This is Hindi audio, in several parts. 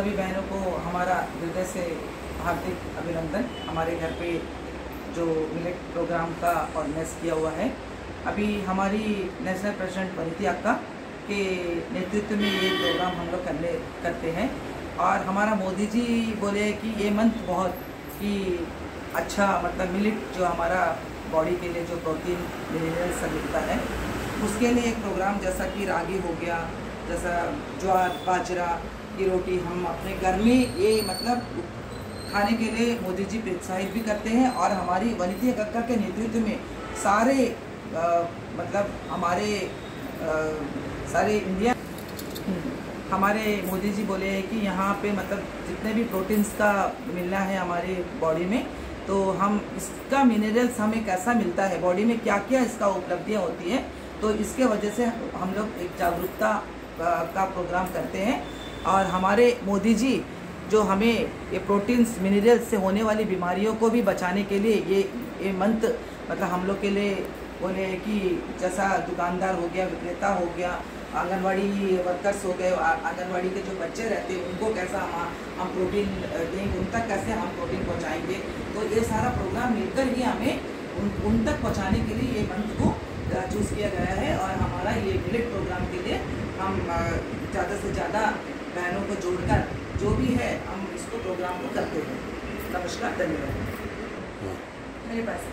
सभी बहनों को हमारा हृदय से हार्दिक अभिनंदन। हमारे घर पे जो मिलेट प्रोग्राम का ऑर्गेनाइज किया हुआ है, अभी हमारी नेशनल प्रेसिडेंट वनिती अक्का के नेतृत्व में ये प्रोग्राम हम लोग करते हैं। और हमारा मोदी जी बोले कि ये मंथ बहुत ही अच्छा, मतलब मिलेट जो हमारा बॉडी के लिए जो प्रोटीन मिनरल्स मिलता है, उसके लिए एक प्रोग्राम जैसा कि रागी हो गया, जैसा ज्वार बाजरा की रोटी हम अपने घर में ये मतलब खाने के लिए मोदी जी प्रोत्साहित भी करते हैं। और हमारी वनिती अक्का के नेतृत्व में सारे मतलब हमारे सारे इंडिया हमारे मोदी जी बोले हैं कि यहाँ पे मतलब जितने भी प्रोटीन्स का मिलना है हमारी बॉडी में, तो हम इसका मिनरल्स हमें कैसा मिलता है, बॉडी में क्या क्या इसका उपलब्धियाँ होती हैं, तो इसके वजह से हम लोग एक जागरूकता का प्रोग्राम करते हैं। और हमारे मोदी जी जो हमें ये प्रोटीन्स मिनरल्स से होने वाली बीमारियों को भी बचाने के लिए ये मंथ मतलब हम लोग के लिए बोले कि जैसा दुकानदार हो गया, विक्रेता हो गया, आंगनवाड़ी वर्कर्स हो गए, आंगनवाड़ी के जो बच्चे रहते हैं उनको कैसा हम प्रोटीन देंगे, उन तक कैसे हम प्रोटीन पहुंचाएंगे। तो ये सारा प्रोग्राम मिलकर ही हमें उन तक पहुंचाने के लिए ये मंथ को चूज़ किया गया है। और हमारा ये मिलेट प्रोग्राम के लिए हम ज़्यादा से ज़्यादा बहनों को जोड़कर जो भी है हम इसको प्रोग्राम को करते हैं। नमस्कार, धन्यवाद। मेरे पास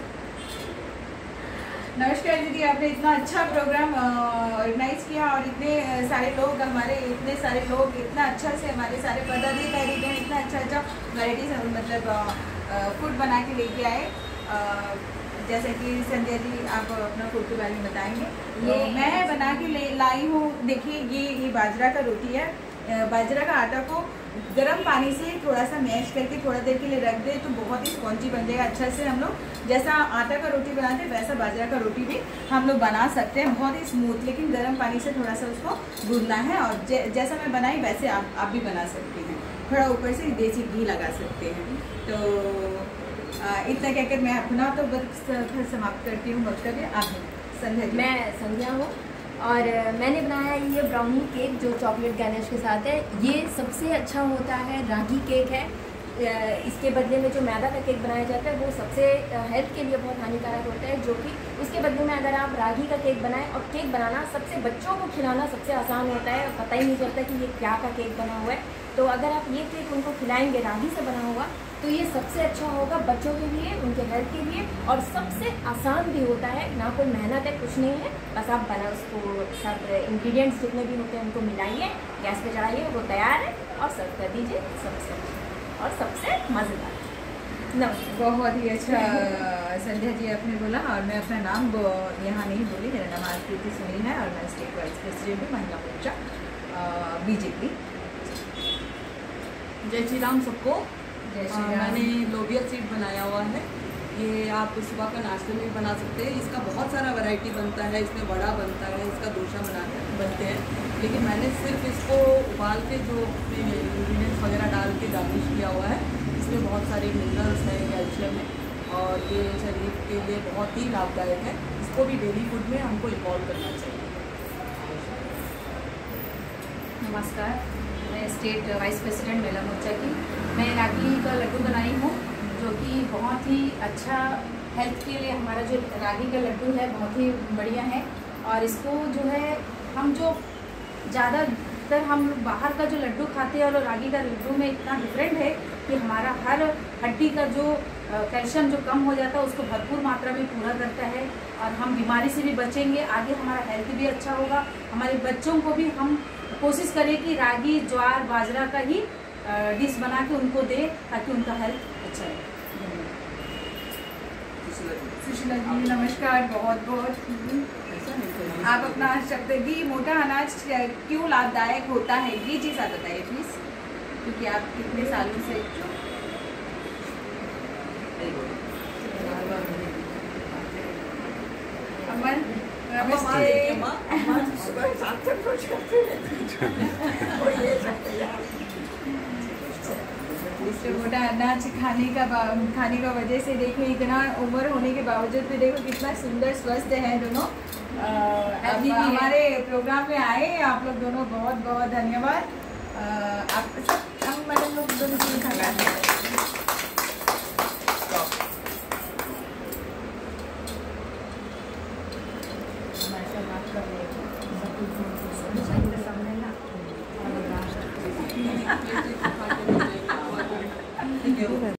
नमस्कार दीदी, आपने इतना अच्छा प्रोग्राम ऑर्गेनाइज किया और इतने सारे लोग इतना अच्छा से हमारे सारे पदाधिकारी हैं, इतना अच्छा वैराइटीज मतलब फूड बना के लेके आए। जैसे कि संध्या जी आप अपना फूड के बारे में बताएंगे। ये मैं बना के लाई हूँ। देखिए ये बाजरा का रोटी है। बाजरा का आटा को गर्म पानी से थोड़ा सा मैश करके थोड़ा देर के लिए रख दे तो बहुत ही स्पॉन्जी बन जाएगा। अच्छा से हम लोग जैसा आटा का रोटी बनाते हैं वैसा बाजरा का रोटी भी हम लोग बना सकते हैं, बहुत ही स्मूथ। लेकिन गर्म पानी से थोड़ा सा उसको गूंदना है और जैसा मैं बनाई वैसे आप भी बना सकते हैं। थोड़ा ऊपर से देसी घी लगा सकते हैं। तो इतना कहकर मैं अपना तो बस समाप्त करती हूँ वक्तव्य। आप संध्या जी। मैं संध्या हूँ और मैंने बनाया है ये ब्राउनी केक जो चॉकलेट गैनेश के साथ है। ये सबसे अच्छा होता है, रागी केक है। इसके बदले में जो मैदा का केक बनाया जाता है वो सबसे हेल्थ के लिए बहुत हानिकारक होता है, जो कि उसके बदले में अगर आप रागी का केक बनाएं, और केक बनाना सबसे बच्चों को खिलाना सबसे आसान होता है, पता ही नहीं चलता कि ये क्या का केक बना हुआ है। तो अगर आप ये केक उनको खिलाएंगे रागी से बना हुआ तो ये सबसे अच्छा होगा बच्चों के लिए, उनके हेल्थ के लिए, और सबसे आसान भी होता है। ना कोई मेहनत है, कुछ नहीं है, बस आप बना उसको सब इंग्रेडिएंट्स जितने भी होते हैं उनको मिलाइए, गैस पे चढ़ाइए, वो तैयार है और सर्व कर दीजिए। सबसे अच्छा और सबसे मज़ेदार। नमस्ते। बहुत ही अच्छा संध्या जी आपने बोला। और मैं अपना नाम यहाँ नहीं बोली, मेरा नाम आकृति सुनील है और मैं स्टेट वाइस प्रेसिडेंट हूँ महिला मोर्चा बीजेपी। जय श्री राम सबको। जय श्री राम। मैंने लोबिया सीड बनाया हुआ है। ये आप सुबह का नाश्ते में भी बना सकते हैं। इसका बहुत सारा वैरायटी बनता है, इसमें वड़ा बनता है, इसका डोसा बनते हैं। लेकिन मैंने सिर्फ इसको उबाल के जो इंग्रीडियंट्स वगैरह डाल के गार्निश किया हुआ है। इसमें बहुत सारे मिनरल्स हैं, कैल्शियम है और ये शरीर के लिए बहुत ही लाभदायक है। इसको भी डेली फूड में हमको इन्वॉल्व करना चाहिए। नमस्कार, मैं स्टेट वाइस प्रेसिडेंट महिला मोर्चा की। मैं रागी का लड्डू बनाई हूँ जो कि बहुत ही अच्छा हेल्थ के लिए, हमारा जो रागी का लड्डू है बहुत ही बढ़िया है। और इसको जो है हम जो ज़्यादातर हम बाहर का जो लड्डू खाते हैं और रागी का लड्डू में इतना डिफरेंट है कि हमारा हर हड्डी का जो कैल्शियम जो कम हो जाता है उसको भरपूर मात्रा में पूरा करता है और हम बीमारी से भी बचेंगे। आगे हमारा हेल्थ भी अच्छा होगा। हमारे बच्चों को भी हम कोशिश करें कि रागी ज्वार बाजरा का ही डिश बना के उनको दे ताकि उनका हेल्थ अच्छा रहे। सुशीला जी नमस्कार। बहुत बहुत आप अपना शब्द घी मोटा अनाज क्यों लाभदायक होता है ये चीज़ आप बताइए प्लीज, क्योंकि आप कितने सालों से अमन इससे मोटा अनाज खाने का वजह से देखो इतना उम्र होने के बावजूद भी देखो कितना सुंदर स्वस्थ है दोनों। अभी हमारे प्रोग्राम में आए आप लोग दोनों, बहुत बहुत धन्यवाद। आप सब हम मैडम लोग दोनों से खाना Thank you.